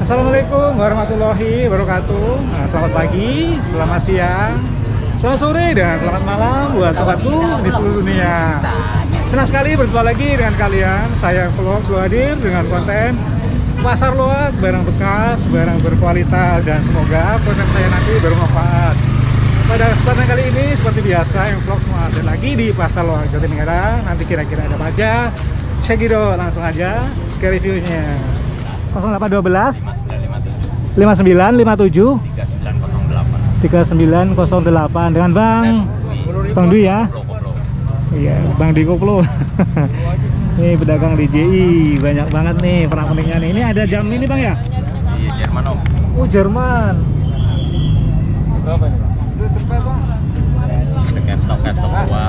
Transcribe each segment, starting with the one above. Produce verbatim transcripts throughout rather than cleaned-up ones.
Assalamualaikum warahmatullahi wabarakatuh. Nah, selamat pagi, selamat siang, selamat sore, dan selamat malam buat sobatku di seluruh dunia. Senang sekali berjumpa lagi dengan kalian. Saya vlog hadir dengan konten pasar loak, barang bekas, barang berkualitas, dan semoga konten saya nanti bermanfaat. Pada kesempatan kali ini seperti biasa, yang vlog semua ada lagi di pasar loak Jatinegara. Nanti kira-kira ada apa aja, cek gitu langsung aja ke reviewnya. nol delapan satu dua lima sembilan lima tujuh tiga sembilan nol delapan dengan Bang Bang Dwi ya. Iya, Bang Dwi Koplo. Ini pedagang di J I banyak banget nih pernak-perniknya nih. Ini ada jam ini Bang ya? Iya, Jerman Om. Oh, Jerman. Berapa ini? Udah cepet Bang. Ada capstock capstock tua.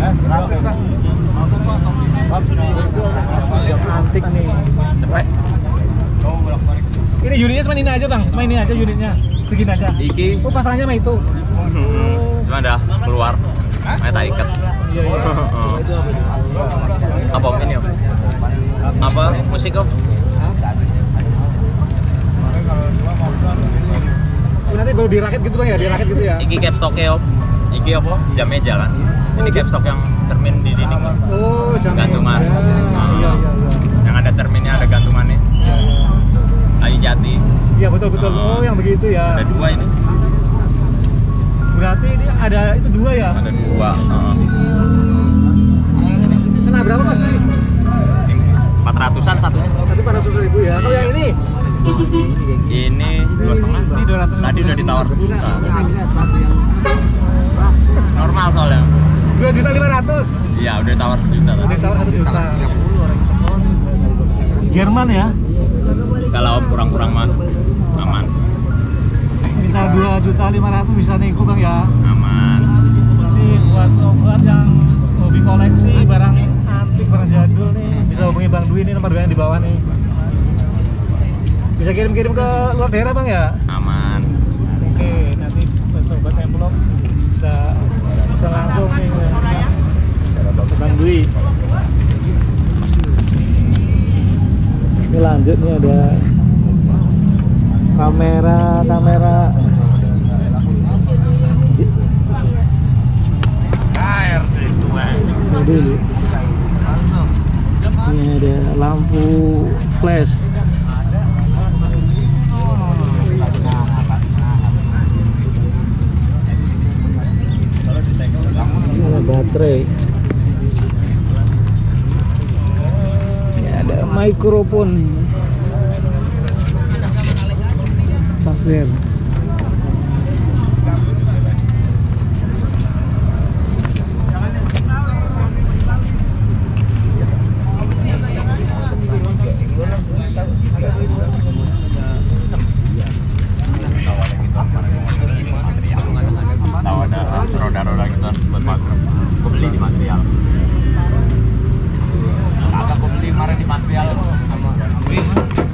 Antik nih. Cepet. Ini unitnya cuma ini aja Bang, cuma ini aja unitnya, segini aja. Iki. Oh, pasangnya mah itu. Hmm. Cuma dah keluar. Saya tak ikat. Iya, iya. Apa Om ini Om? Apa musik Om? Nanti baru dirakit gitu Bang ya, dirakit gitu ya. Iki capstocknya Om. Iki apa? Jam meja kan? Ini capstock yang cermin di dinding Om. Oh, jam gantungan. meja. Nah, Iya, iya, iya. yang ada cerminnya, ada gantungannya. Kayu jati. Iya betul betul. Oh, yang begitu ya. Ada dua ini. Berarti ini ada itu dua ya? Ada dua. Uh. Senang berapa Mas? Empat ratusan satunya. Tadi empat ratus ribu ya. Kalau yang ini? Ini dua setengah. Ini dua ratus. Tadi udah ditawar sejuta. Normal soalnya. Dua juta lima ratus. Iya, udah ditawar sejuta. Udah ditawar satu juta. Jerman ya? Bisa lah Om, kurang-kurang mah aman. Minta dua juta lima ratus bisa nego Bang ya? Aman. Ini buat sobat yang hobi koleksi barang antik, barang jadul nih, bisa hubungi Bang Dwi, ini nomor dua yang di bawah nih. Bisa kirim-kirim ke luar daerah Bang ya? Aman. Oke, nanti sobat yang vlog bisa bisa langsung nih ke Bang Dwi. Ini lanjut nih, ada kamera kamera dulu. Ini ada lampu flash. Ini ada baterai. Ini ada mikrofon. Software. Tahu ada roda-roda gitu buat material. Gue beli di material. Kagak gue beli kemarin di material sama Wis.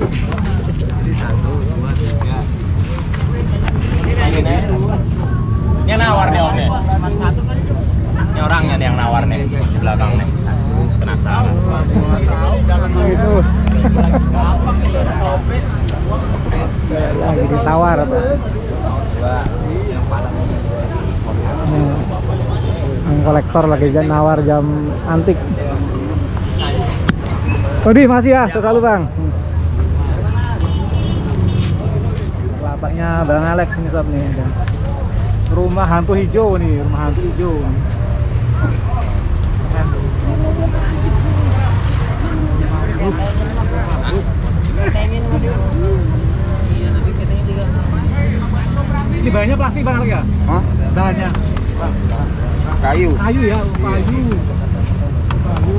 Ini nawar nih Om nih. Ini orangnya nih yang nawar nih di belakang nih. Penasaran. Itu lagi ditawar apa? Yang kolektor lagi nawar jam antik. Odi masih ya, selalu Bang. Lapaknya Bang Alex ini sob nih. Rumah hantu hijau nih, rumah hantu hijau. Ini bahannya plastik Bang Alex ya? Hah? Bahannya Kayu. kayu ya, kayu. Kayu.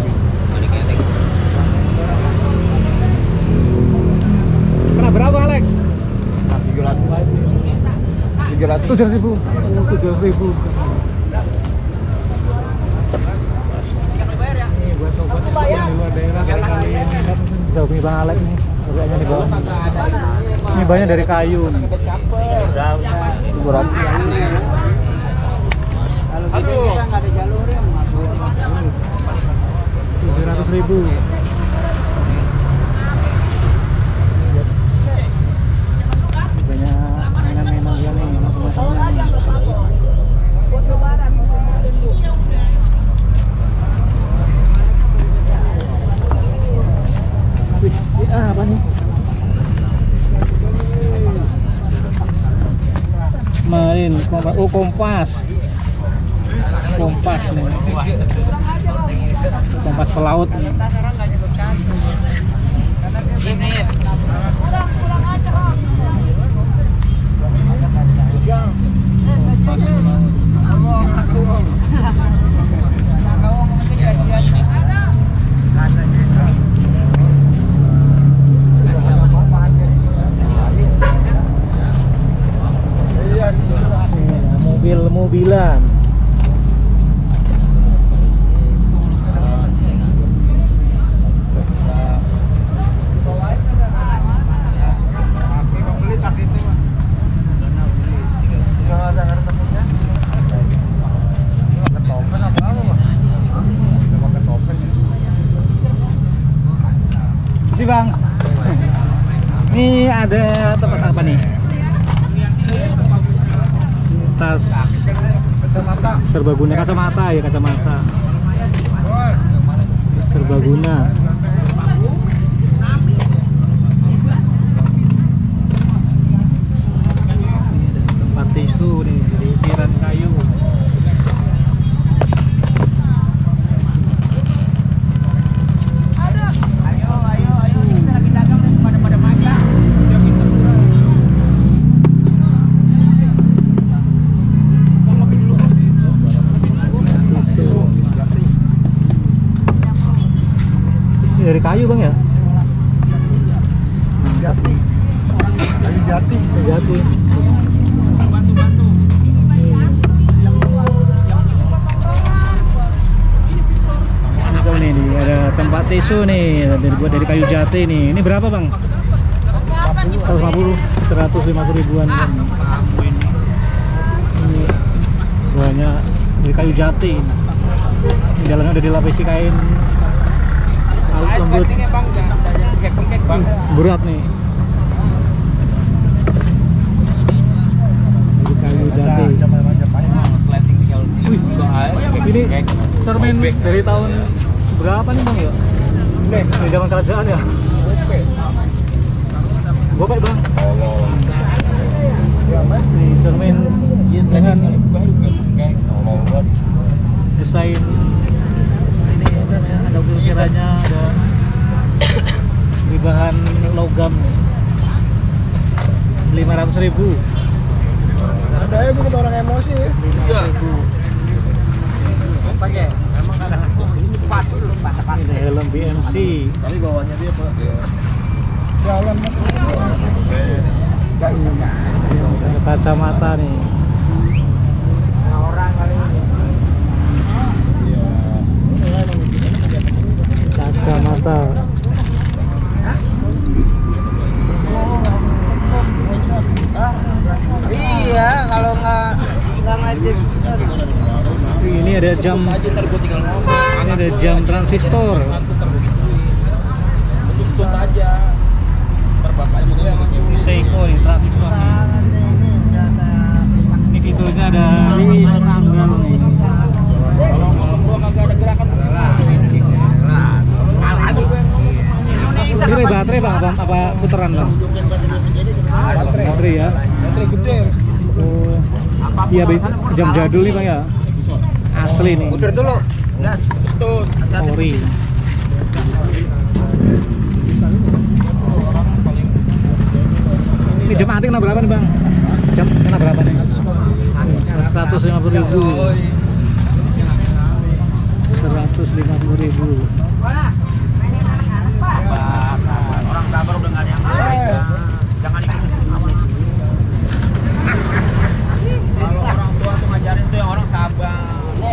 Kena berapa Alex? tujuh ratus. tujuh ratus. tujuh ribu. Oh, tujuh ribu. Ini buat sobat yang di luar daerah kali-kali ini kan bisa hubungi Bang Alex nih. Harganya di bawah. Ini banyak dari kayu nih. tujuh ratus. Aduh. tujuh ratus ribu. Wih, ini apa nih? Marin, kompas. Oh, kompas. Kompas nih. Kompas pelaut. Ini. Mobil-mobilan. Sih Bang. Ini ada tempat apa nih? Tas serbaguna, kacamata ya, kacamata serbaguna. Tempat tisu nih dari ukiran kayu. Dari kayu Bang ya? Jati. Kayu jati. Kayu jati. Batu-batu. Ini tahu nih, nih, ada tempat tisu nih dari buat dari kayu jati nih. Ini berapa Bang? seratus lima puluh, seratus lima puluh ribuan Bang. Ini banyak dari kayu jati. Di dalamnya udah dilapisi kain lembut. Berat nih. Dari kayu jati. Wih, ini cermin dari tahun berapa nih Bang ya? Dari zaman kerajaan ya? Gopek Bang. Ini cermin dengan desain ini ada ukirannya, ada di bahan logam nih. lima ratus ribu. Ada ya bikin orang emosi ya. lima ratus ribu. Pakai. Emang ada ini empat dulu, empat empat. Ini ada helm B M C. Tapi bawahnya dia Pak. Jalan Mas. Ada kacamata nih. Orang kali ini. Kacamata. Iya, kalau nggak nggak ngeliat Ini ada jam. Ini ada jam transistor. Ini Seiko nih transistor. Ini fiturnya ada tanggal nih. Ini baterai Bang, apa, apa putaran Bang? baterai. Baterai ya. Baterai gede. Oh, iya jam jadul nih Bang ya. Asli nih. Putar dulu. Gas. Betul. Ori. Ini jam antik kena berapa nih Bang? Jam kena berapa nih? seratus lima puluh ribu. seratus lima puluh ribu. Orang sabar udah nggak ada yang lain. Jangan ikut. Kalau orang tua tuh ngajarin tuh yang orang sabar.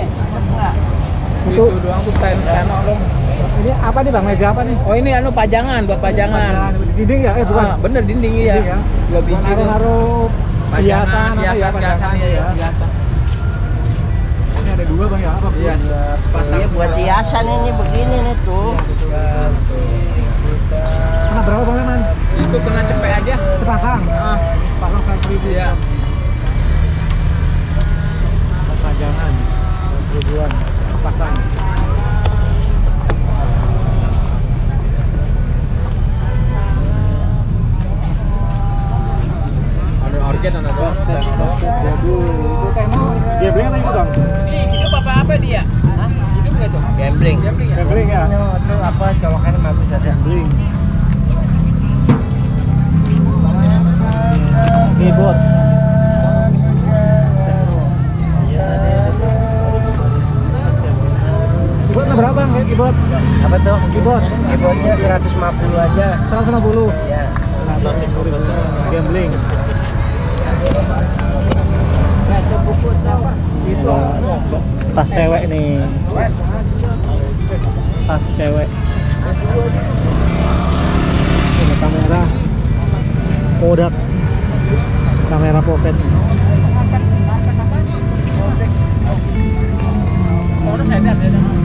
Itu doang tuh stand stand dong. ini apa nih Bang? Meja apa nih? Oh ini anu pajangan buat pajangan. Dinding ya? Eh bukan. Ah, bener dinding ya. Dinding ya? Dua biji tuh. Naruh hiasan apa ya? hiasan, Pajangan hiasan, ya. hiasan. Ini ada dua Bang ya? Apa? Iya, Iya buat hiasan ini begini nih tuh. Kena berapa Bang Man? Itu kena cepet aja. Sepasang. Ah, Pasang seratus ribu. iya. Pajangan ribuan pasang. set set jadul. Itu tema gambling atau ikut dong? Nih, hidup apa apa dia? Hah? Hidup nggak tuh? Gambling. Gambling ya? Gambling ya? Itu apa colokannya bagus ada. Gambling. Keyboard. Keyboardnya berapa Bang? Keyboard? Apa tuh? Keyboard. Keyboardnya seratus lima puluh aja. seratus lima puluh. Ya. Gambling. Itu buku tuh. Itu tas cewek nih. Tas cewek. Ini kamera Kodak. Kamera pocket. Oh, udah sadar ya.